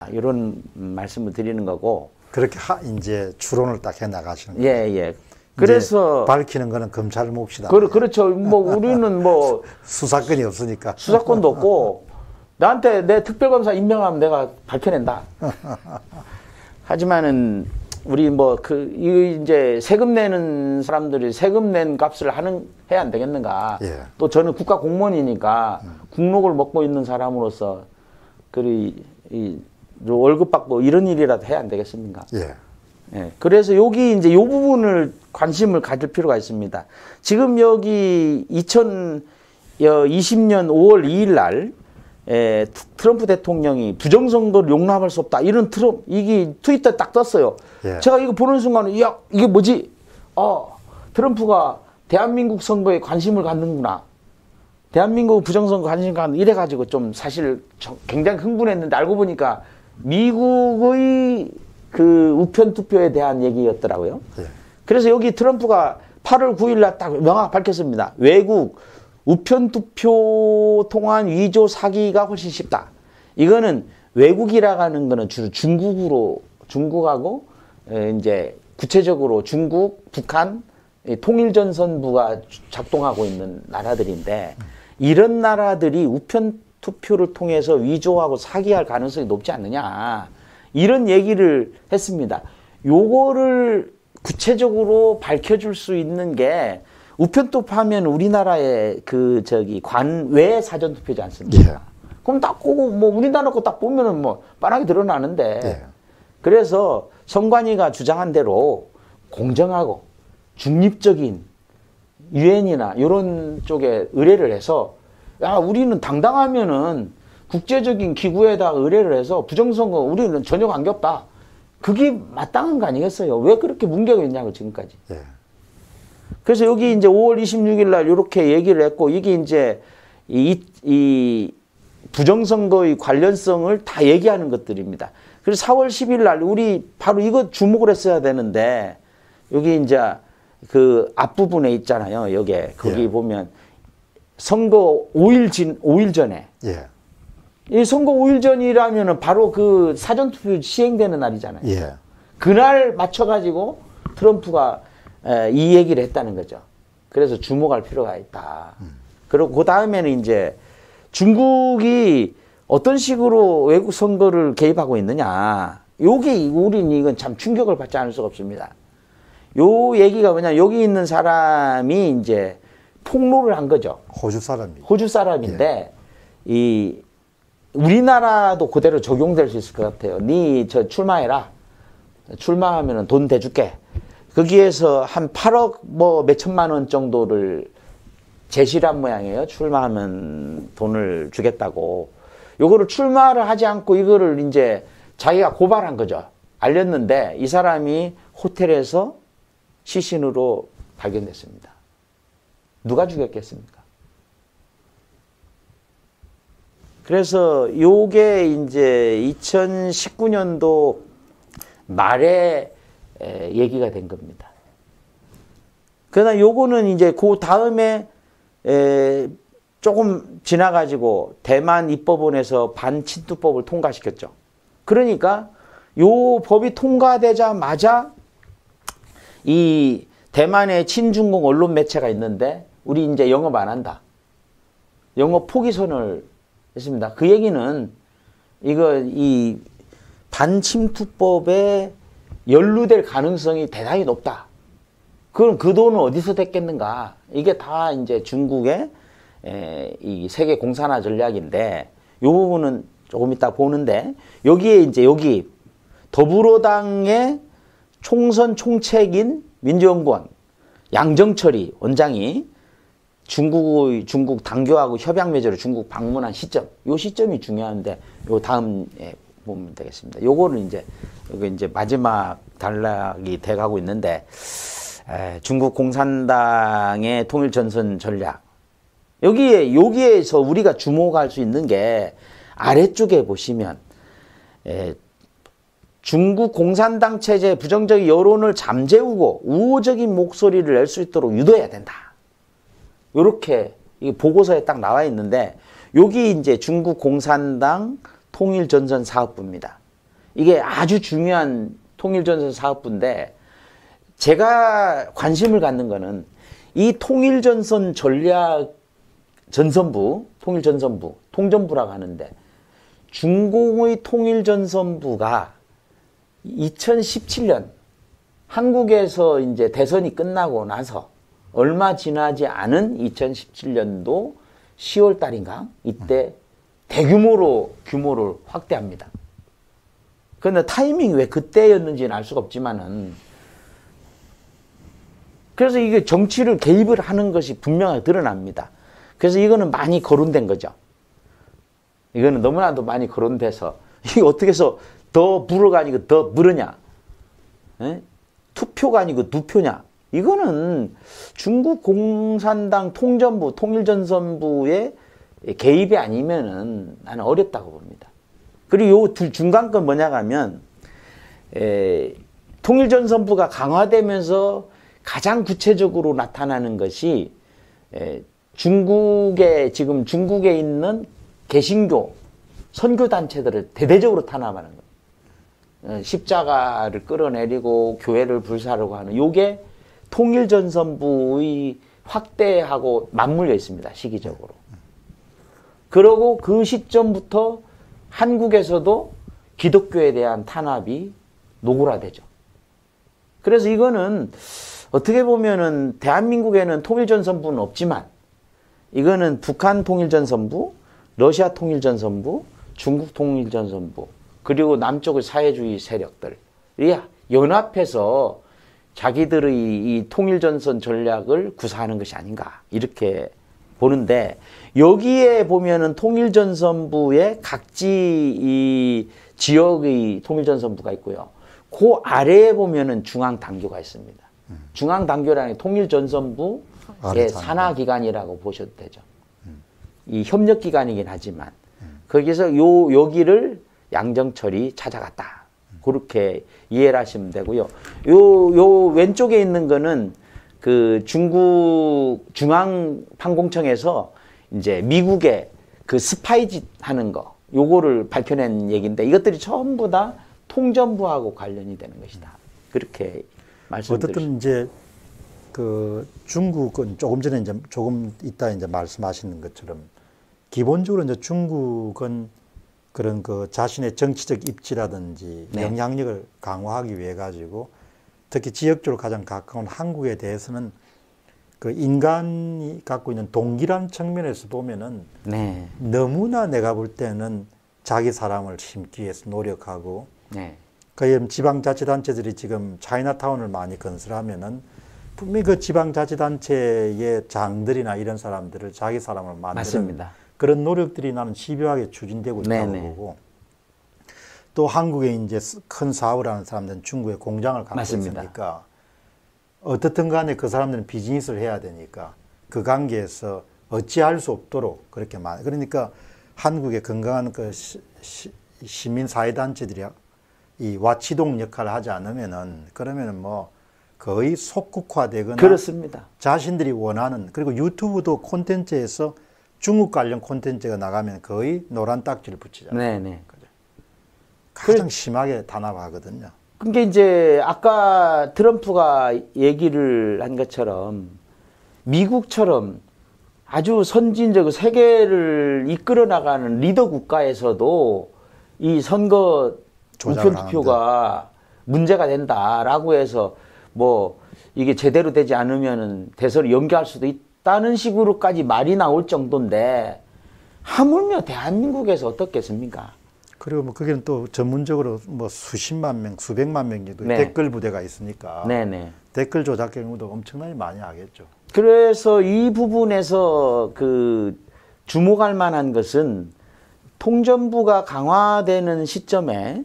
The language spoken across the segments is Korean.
이런 말씀을 드리는 거고. 그렇게 이제 추론을 딱 해 나가시는 거예요. 예, 예. 그래서 밝히는 거는 검찰 몫이다. 그렇죠. 뭐 우리는 뭐 수사권이 없으니까. 수사권도 없고 나한테 내 특별검사 임명하면 내가 밝혀낸다. 하지만은 우리 뭐 이제 세금 내는 사람들이 세금 낸 값을 해야 안 되겠는가. 예. 또 저는 국가 공무원이니까 국록을 먹고 있는 사람으로서 월급 받고 이런 일이라도 해야 안 되겠습니까? 예. 예. 그래서 여기 이제 요 부분을 관심을 가질 필요가 있습니다. 지금 여기 2020년 5월 2일 날 트럼프 대통령이 부정선거를 용납할 수 없다. 이런 이게 트위터에 딱 떴어요. 예. 제가 이거 보는 순간에, 야, 이게 뭐지? 트럼프가 대한민국 선거에 관심을 갖는구나. 대한민국 부정선거 관심 갖는 이래가지고 좀 사실 굉장히 흥분했는데 알고 보니까 미국의 그 우편 투표에 대한 얘기였더라고요. 예. 그래서 여기 트럼프가 8월 9일 날 딱 명확히 밝혔습니다. 외국 우편 투표 통한 위조 사기가 훨씬 쉽다. 이거는 외국이라고 하는 거는 주로 중국하고 이제 구체적으로 중국, 북한, 통일전선부가 작동하고 있는 나라들인데 이런 나라들이 우편 투표를 통해서 위조하고 사기할 가능성이 높지 않느냐. 이런 얘기를 했습니다. 요거를 구체적으로 밝혀줄 수 있는 게 우편투표하면 우리나라의 관외 사전투표지 않습니까? 예. 그럼 딱 보고 뭐 우리나라 거 딱 보면은 뭐 뻔하게 드러나는데 예. 그래서 선관위가 주장한 대로 공정하고 중립적인 유엔이나 이런 쪽에 의뢰를 해서 야 우리는 당당하면은 국제적인 기구에다 의뢰를 해서 부정선거 우리는 전혀 관계없다. 그게 마땅한 거 아니겠어요? 왜 그렇게 문제가 있냐고 지금까지. 예. 그래서 여기 이제 5월 26일 날 이렇게 얘기를 했고 이게 이제 이 부정선거의 관련성을 다 얘기하는 것들입니다. 그래서 4월 10일 날 우리 바로 이거 주목을 했어야 되는데 여기 이제 그 앞부분에 있잖아요. 여기에 거기 예. 보면 선거 5일 전에 예. 이 선거 5일 전이라면은 바로 그 사전투표 시행되는 날이잖아요. 예. 그날 맞춰가지고 트럼프가 이 얘기를 했다는 거죠. 그래서 주목할 필요가 있다. 그리고 그 다음에는 이제 중국이 어떤 식으로 외국 선거를 개입하고 있느냐. 요게 우리는 이건 참 충격을 받지 않을 수가 없습니다. 요 얘기가 뭐냐. 여기 있는 사람이 이제 폭로를 한 거죠. 호주 사람이. 호주 사람인데 이 우리나라도 그대로 적용될 수 있을 것 같아요. 니 저 출마해라. 출마하면은 돈 대줄게. 거기에서 한 8억 뭐 몇천만 원 정도를 제시를 한 모양이에요. 출마하면 돈을 주겠다고. 요거를 출마를 하지 않고 이거를 이제 자기가 고발한 거죠. 알렸는데 이 사람이 호텔에서 시신으로 발견됐습니다. 누가 죽였겠습니까? 그래서 요게 이제 2019년도 말에 얘기가 된 겁니다. 그러나 요거는 이제 그 다음에 조금 지나가지고 대만 입법원에서 반친투법을 통과시켰죠. 그러니까 요 법이 통과되자마자 이 대만의 친중공 언론 매체가 있는데 우리 이제 영업 안 한다. 영업 포기선을 했습니다. 그 얘기는 이 반침투법에 연루될 가능성이 대단히 높다. 그럼 그 돈은 어디서 됐겠는가? 이게 다 이제 중국의 이 세계 공산화 전략인데 이 부분은 조금 이따 보는데 여기에 이제 여기 더불어당의 총선 총책인 민주연구원 양정철이 원장이 중국 당교하고 협약 맺으러 중국 방문한 시점, 요 시점이 중요한데 요 다음에 보면 되겠습니다. 요거는 이제 여기 이제 마지막 단락이 돼가고 있는데 중국 공산당의 통일 전선 전략 여기에서 우리가 주목할 수 있는 게 아래쪽에 보시면 중국 공산당 체제 부정적 여론을 잠재우고 우호적인 목소리를 낼 수 있도록 유도해야 된다. 요렇게 보고서에 딱 나와 있는데 여기 이제 중국 공산당 통일전선 사업부입니다. 이게 아주 중요한 통일전선 사업부인데 제가 관심을 갖는 거는 이 통일전선 전략 전선부, 통일전선부, 통전부라고 하는데 중공의 통일전선부가 2017년 한국에서 이제 대선이 끝나고 나서 얼마 지나지 않은 2017년도 10월 달인가 이때 대규모로 규모를 확대합니다. 그런데 타이밍이 왜 그때였는지는 알 수가 없지만은 그래서 이게 정치를 개입을 하는 것이 분명하게 드러납니다. 그래서 이거는 많이 거론된 거죠. 이거는 너무나도 많이 거론돼서 이게 어떻게 해서 더 불어가 아니고 더 물으냐? 에? 투표가 아니고 누표냐? 이거는 중국 공산당 통전부, 통일전선부의 개입이 아니면은 나는 어렵다고 봅니다. 그리고 요 중간 건 뭐냐 하면 통일전선부가 강화되면서 가장 구체적으로 나타나는 것이 지금 중국에 있는 개신교 선교단체들을 대대적으로 탄압하는 거예요. 십자가를 끌어내리고 교회를 불사르고 하는 요게 통일전선부의 확대하고 맞물려 있습니다. 시기적으로. 그러고 그 시점부터 한국에서도 기독교에 대한 탄압이 노골화되죠. 그래서 이거는 어떻게 보면은 대한민국에는 통일전선부는 없지만 이거는 북한 통일전선부, 러시아 통일전선부, 중국 통일전선부 그리고 남쪽의 사회주의 세력들이 연합해서 자기들의 이 통일전선 전략을 구사하는 것이 아닌가 이렇게 보는데 여기에 보면은 통일전선부의 각지 이 지역의 통일전선부가 있고요. 그 아래에 보면은 중앙당교가 있습니다. 중앙당교라는 게 통일전선부의 산하기관이라고 보셔도 되죠. 이 협력기관이긴 하지만 거기서 여기를 양정철이 찾아갔다. 그렇게 이해를 하시면 되고요. 요 왼쪽에 있는 거는 그 중국 중앙판공청에서 이제 미국의 그 스파이짓 하는 거 요거를 밝혀낸 얘기인데 이것들이 전부 다 통전부하고 관련이 되는 것이다. 그렇게 말씀드리죠. 어쨌든 이제 그 중국은 조금 전에 이제 조금 이따 이제 말씀하시는 것처럼 기본적으로 이제 중국은 그런 그 자신의 정치적 입지라든지 네. 영향력을 강화하기 위해 가지고 특히 지역적으로 가장 가까운 한국에 대해서는 그 인간이 갖고 있는 동기란 측면에서 보면은 네. 너무나 내가 볼 때는 자기 사람을 심기 위해서 노력하고 네. 그 지방자치단체들이 지금 차이나타운을 많이 건설하면은 분명히 그 지방자치단체의 장들이나 이런 사람들을 자기 사람을 만드는 맞습니다. 그런 노력들이 나는 집요하게 추진되고 있다고 네네. 보고 또 한국에 이제 큰 사업을 하는 사람들은 중국에 공장을 갖고 맞습니다. 있으니까 어떻든 간에 그 사람들은 비즈니스를 해야 되니까 그 관계에서 어찌할 수 없도록 그렇게 그러니까 한국의 건강한 그 시민사회단체들이 이 와치동 역할을 하지 않으면은 그러면은 뭐 거의 속국화되거나 그렇습니다. 자신들이 원하는 그리고 유튜브도 콘텐츠에서 중국 관련 콘텐츠가 나가면 거의 노란 딱지를 붙이잖아요. 네네. 가장 심하게 단합하거든요. 그게 이제 아까 트럼프가 얘기를 한 것처럼 미국처럼 아주 선진적 세계를 이끌어 나가는 리더 국가에서도 이 선거 우편 투표가 문제가 된다라고 해서 뭐 이게 제대로 되지 않으면은 대선을 연기할 수도 있다는 식으로까지 말이 나올 정도인데 하물며 대한민국에서 어떻겠습니까? 그리고 뭐 거기는 또 전문적으로 뭐 수십만 명, 수백만 명 정도 네. 댓글 부대가 있으니까 네네. 댓글 조작 경우도 엄청나게 많이 하겠죠. 그래서 이 부분에서 그 주목할 만한 것은 통전부가 강화되는 시점에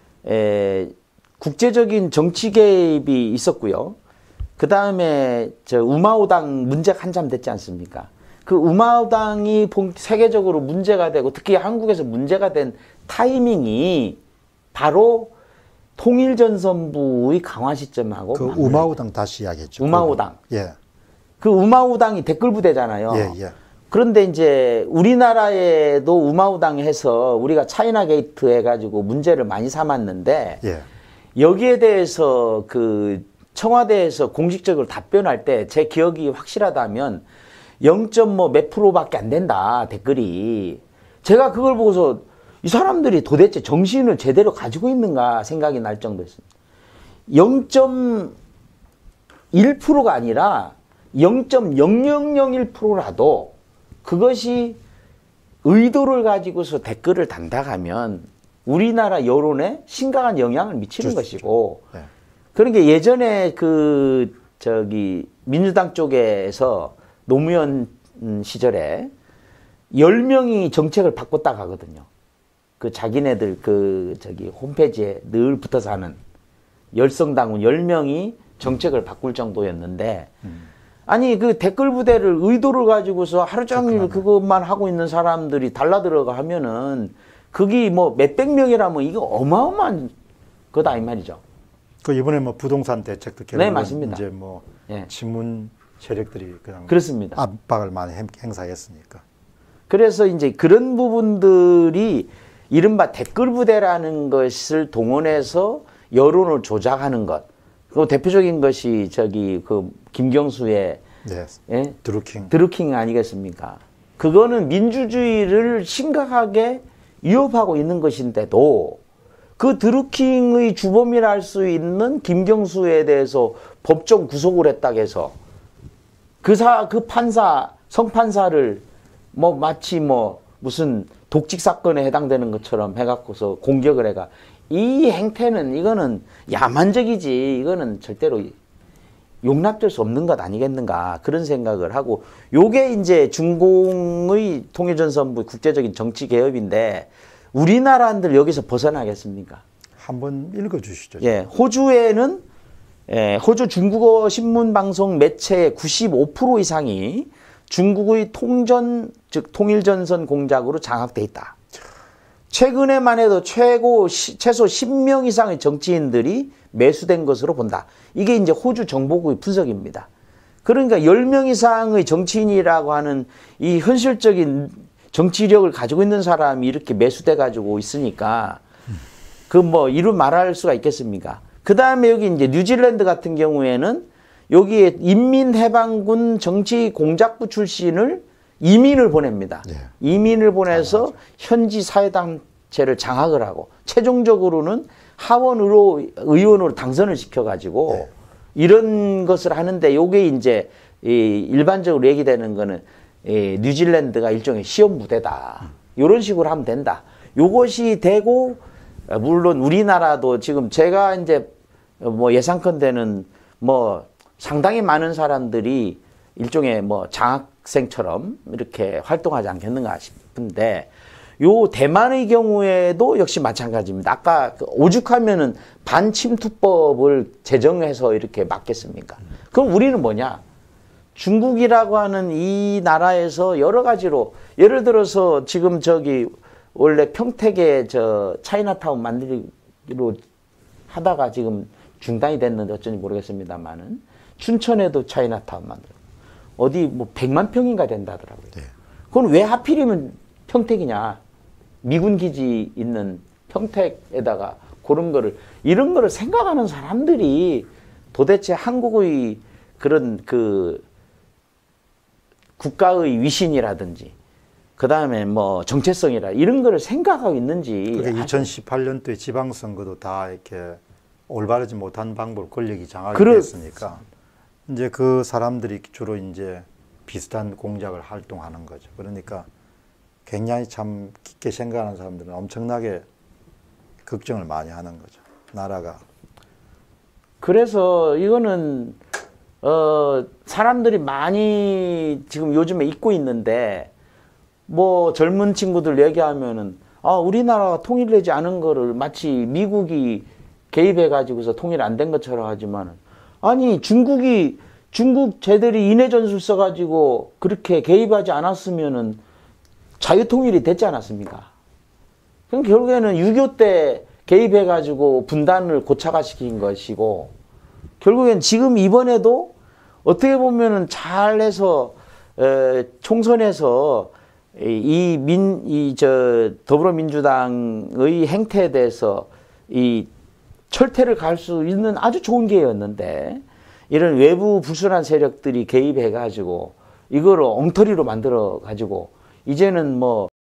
국제적인 정치 개입이 있었고요. 그 다음에 저 우마오당 문제가 한참 됐지 않습니까? 그 우마오당이 세계적으로 문제가 되고 특히 한국에서 문제가 된 타이밍이 바로 통일전선부의 강화 시점하고 그 우마오당 다시 이야기했죠. 우마오당. 예. 그 우마오당이 댓글 부대잖아요. 예, 예. 그런데 이제 우리나라에도 우마우당해서 우리가 차이나 게이트 해가지고 문제를 많이 삼았는데 예. 여기에 대해서 그 청와대에서 공식적으로 답변할 때 제 기억이 확실하다면 0. 몇 프로밖에 안 된다 댓글이. 제가 그걸 보고서 이 사람들이 도대체 정신을 제대로 가지고 있는가 생각이 날 정도였습니다. 0.1%가 아니라 0.0001%라도 그것이 의도를 가지고서 댓글을 단다하면 우리나라 여론에 심각한 영향을 미치는 것이고, 네. 그러니까 예전에 민주당 쪽에서 노무현 시절에 10명이 정책을 바꿨다 하거든요. 그 자기네들 홈페이지에 늘 붙어서 하는 열성당원 10명이 정책을 바꿀 정도였는데, 아니 그 댓글 부대를 의도를 가지고서 하루 종일 그것만 하고 있는 사람들이 달라들어가 하면은 그게 뭐 몇백 명이라면 이거 어마어마한 거다 이 말이죠. 그 이번에 뭐 부동산 대책도 결국 네, 맞습니다. 이제 뭐 예. 친문 세력들이 그냥 그렇습니다. 압박을 많이 행사했으니까. 그래서 이제 그런 부분들이 이른바 댓글 부대라는 것을 동원해서 여론을 조작하는 것. 그 대표적인 것이 김경수의 네. 예? 드루킹. 드루킹 아니겠습니까? 그거는 민주주의를 심각하게 위협하고 있는 것인데도 그 드루킹의 주범이라 할 수 있는 김경수에 대해서 법정 구속을 했다고 해서 그 성판사를 마치 무슨 독직 사건에 해당되는 것처럼 해갖고서 공격을 해가 이 행태는 이거는 야만적이지 이거는 절대로 용납될 수 없는 것 아니겠는가 그런 생각을 하고 요게 이제 중공의 통일전선부 국제적인 정치 개혁인데 우리나라들 여기서 벗어나겠습니까? 한번 읽어주시죠. 예, 호주에는 호주 중국어 신문 방송 매체의 95% 이상이 중국의 통일전선 공작으로 장악돼 있다. 최근에만 해도 최소 10명 이상의 정치인들이 매수된 것으로 본다. 이게 이제 호주 정보국의 분석입니다. 그러니까 10명 이상의 정치인이라고 하는 이 현실적인 정치력을 가지고 있는 사람이 이렇게 매수돼 가지고 있으니까 이루 말할 수가 있겠습니까? 그 다음에 여기 이제 뉴질랜드 같은 경우에는 여기에 인민해방군 정치 공작부 출신을 이민을 보냅니다. 네. 이민을 보내서 현지 사회단체를 장악을 하고 최종적으로는 의원으로 당선을 시켜가지고 네. 이런 것을 하는데 요게 이제 일반적으로 얘기되는 거는 뉴질랜드가 일종의 시험 부대다. 이런 식으로 하면 된다. 요것이 되고 물론 우리나라도 지금 제가 이제 예상컨대는 상당히 많은 사람들이 일종의 장학생처럼 이렇게 활동하지 않겠는가 싶은데 요 대만의 경우에도 역시 마찬가지입니다. 아까 오죽하면은 반침투법을 제정해서 이렇게 막겠습니까? 그럼 우리는 뭐냐? 중국이라고 하는 이 나라에서 여러 가지로 예를 들어서 지금 원래 평택에 차이나타운 만들기로 하다가 지금 중단이 됐는데 어쩐지 모르겠습니다만은 춘천에도 차이나타운 만들고 어디 100만 평인가 된다더라고요. 네. 그건 왜 하필이면 평택이냐? 미군 기지 있는 평택에다가 이런 거를 생각하는 사람들이 도대체 한국의 그런 국가의 위신이라든지 그 다음에 정체성이라 이런 거를 생각하고 있는지. 그게 2018년도에 지방선거도 다 이렇게 올바르지 못한 방법 권력이 장악이 됐으니까 이제 그 사람들이 주로 이제 비슷한 공작을 활동하는 거죠. 그러니까 굉장히 참 깊게 생각하는 사람들은 엄청나게 걱정을 많이 하는 거죠. 나라가. 그래서 이거는 사람들이 많이 지금 요즘에 잊고 있는데 젊은 친구들 얘기하면은 우리나라가 통일되지 않은 거를 마치 미국이 개입해 가지고서 통일 안 된 것처럼 하지만은 아니 중국 쟤들이 인해 전술 써 가지고 그렇게 개입하지 않았으면은 자유 통일이 됐지 않았습니까? 그럼 결국에는 6.25 때 개입해 가지고 분단을 고착화시킨 것이고 결국엔 지금 이번에도 어떻게 보면은 잘해서 총선에서 더불어민주당의 행태에 대해서 이 철퇴를 갈 수 있는 아주 좋은 기회였는데 이런 외부 불순한 세력들이 개입해가지고 이거를 엉터리로 만들어가지고 이제는 뭐